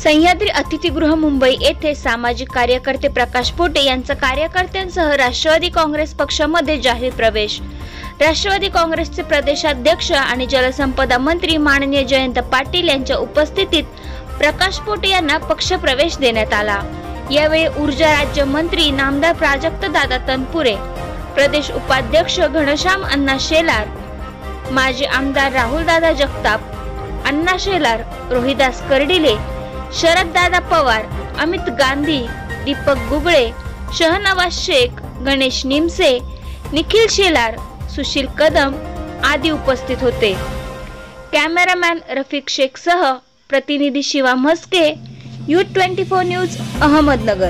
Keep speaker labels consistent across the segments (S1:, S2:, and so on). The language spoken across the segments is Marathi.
S1: सह्याद्री अतिथीगृह मुंबई येथे सामाजिक कार्यकर्ते प्रकाश पोटे यांचा कार्यकर्त्यांसह राष्ट्रवादी काँग्रेस पक्षामध्ये जाहीर प्रवेश। राष्ट्रवादी काँग्रेसचे प्रदेशाध्यक्ष आणि जलसंपदा मंत्री माननीय जयंत पाटील यांच्या उपस्थितीत प्रकाश पोटे यांना पक्ष प्रवेश देण्यात आला। यावेळी ऊर्जा राज्यमंत्री नामदार प्राजक्तदादा तनपुरे, प्रदेश उपाध्यक्ष घनश्याम अण्णा शेलार, माजी आमदार राहुलदादा जगताप, अण्णा शेलार, रोहिदास कर्डिले, शरददादा पवार, अमित गांधी, दीपक गुगळे, शहनवाज शेख, गणेश निमसे, निखिल शेलार, सुशील कदम आदी उपस्थित होते। कॅमेरामॅन रफिक शेख सह प्रतिनिधी शिवा म्हस्के, U24 न्यूज, अहमदनगर।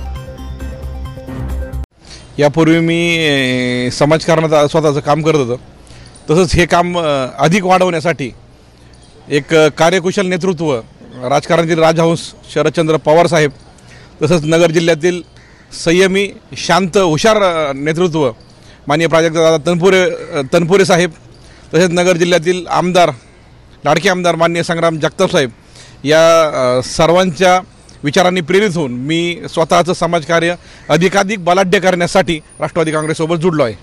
S2: यापूर्वी मी समाजकारणात स्वतःचं काम करत होतो, तसंच हे काम अधिक वाढवण्यासाठी एक कार्यकुशल नेतृत्व राजकारणातील राजहंस शरदचंद्र पवार साहेब, तसंच नगर जिल्ह्यातील संयमी शांत हुशार नेतृत्व माननीय प्राजक्तदादा तनपुरे साहेब, तसेच नगर जिल्ह्यातील आमदार लाडके आमदार माननीय संग्राम जगताप साहेब या सर्वांच्या विचारांनी प्रेरित होऊन मी स्वतःचं समाजकार्य अधिकाधिक बलाढ्य करण्यासाठी राष्ट्रवादी काँग्रेससोबत जुडलो आहे।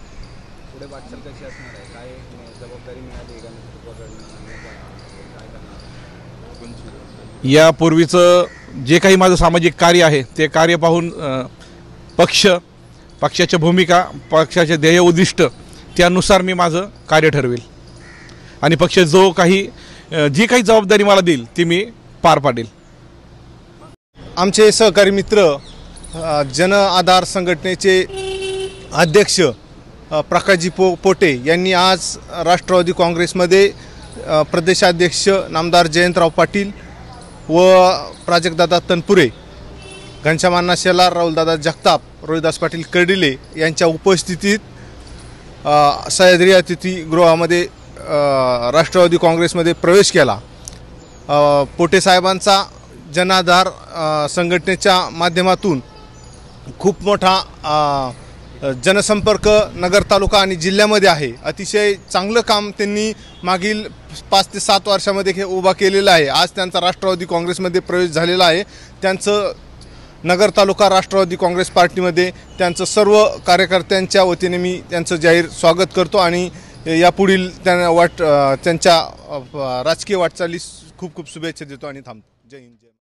S2: यापूर्वीचं जे काही माझं सामाजिक कार्य आहे ते कार्य पाहून पक्षाच्या भूमिका, पक्षाचे ध्येय उद्दिष्ट त्यानुसार मी माझं कार्य ठरवेल आणि पक्ष जी काही जबाबदारी मला देईल ती मी पार पाडेल।
S3: आमचे सहकारी मित्र जन आधार संघटनेचे अध्यक्ष प्रकाशजी पोटे यांनी आज राष्ट्रवादी काँग्रेसमध्ये प्रदेशाध्यक्ष नामदार जयंतराव पाटील व प्राजक्तदादा तनपुरे, घनश्याम अण्णा शेलार, राहुलदादा जगताप, रोहिदास पाटील कर्डिले यांच्या उपस्थितीत सह्याद्री अतिथीगृहामध्ये राष्ट्रवादी काँग्रेसमध्ये प्रवेश केला। पोटे साहेबांचा जनाधार संघटनेच्या माध्यमातून खूप मोठा जनसंपर्क नगर तालुका आणि जिल्ह्यामध्ये आहे। अतिशय चांगलं काम त्यांनी मागील 5 ते 7 वर्षामध्ये उभा केलेला आहे। आज त्यांचा राष्ट्रवादी काँग्रेसमध्ये प्रवेश झालेला आहे। त्यांचं नगर तालुका राष्ट्रवादी काँग्रेस पार्टीमध्ये त्यांचं सर्व कार्यकर्त्यांच्या वतीने मी त्यांचं जाहीर स्वागत करतो आणि यापुढील त्यांच्या राजकीय वाटचालीस खूप खूप शुभेच्छा देतो आणि थांबतो। जय हिंद।